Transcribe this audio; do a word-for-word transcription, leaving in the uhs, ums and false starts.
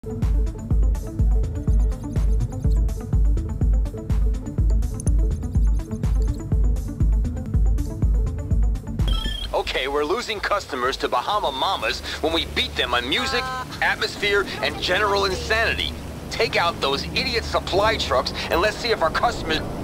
Okay, we're losing customers to Bahama Mamas when we beat them on music, atmosphere, and general insanity. Take out those idiot supply trucks and let's see if our customers...